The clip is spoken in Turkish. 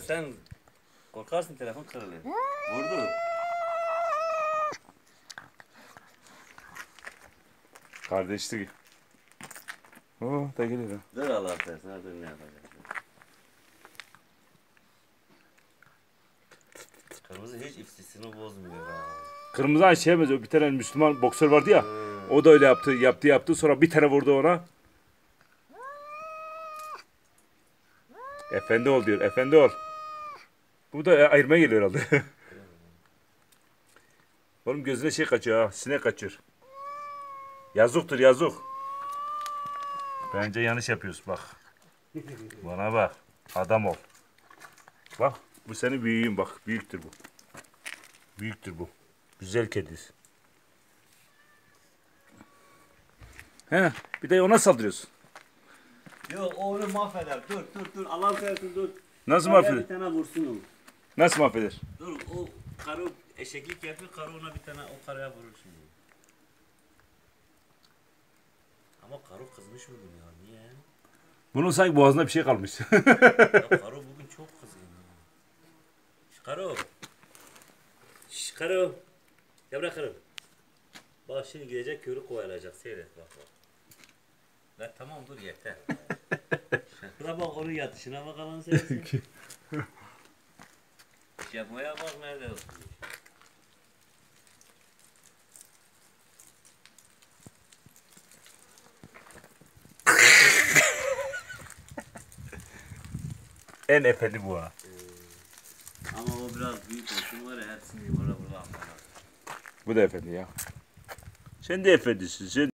sen korkarsın telefon kırılır. Vurdu. Kardeşlik. Oo da geliyor. Dur Allah tersine dur ne yapacağız. Kırmızı hiç ifsisini bozmuyor ha. Kırmızı ay sevmez. O bir tane Müslüman boksör vardı ya. O da öyle yaptı. Sonra bir tane vurdu ona. Efendi ol diyor. Efendi ol. Bu da ayırmaya geliyor herhalde. Oğlum gözüne şey kaçıyor ha. Sinek kaçıyor. Yazıktır yazık. Bence yanlış yapıyorsun bak. Bana bak. Adam ol. Bak bu senin büyüğün bak. Büyüktür bu. Büyüktür bu. Güzel kediz. He, bir de ona saldırıyorsun. Yok o onu mahveder. Dur. Allah seversen dur. Nasıl Karıya mahveder? bir tane vursun onu. Nasıl mahveder? Dur o karı eşeklik yapıyor. Karı ona bir tane o karıya vurur şimdi. Ama karı kızmış bugün ya. Niye? Bunun sanki boğazında bir şey kalmış. Ya karı bugün çok kızgın. Karı. Karı. Ya bırak karı. Bak şimdi gidecek körü kovalayacak. Seyret bak. La tamam dur yeter. Buna bak onun yatışına bakalım seyretsin. Yapmaya bak nerede oturuyor. En efendi bu ha. Ama o biraz büyük olsun var ya hepsini burada anlamaz. Bu da efendi ya. Sen de efendisin. Sen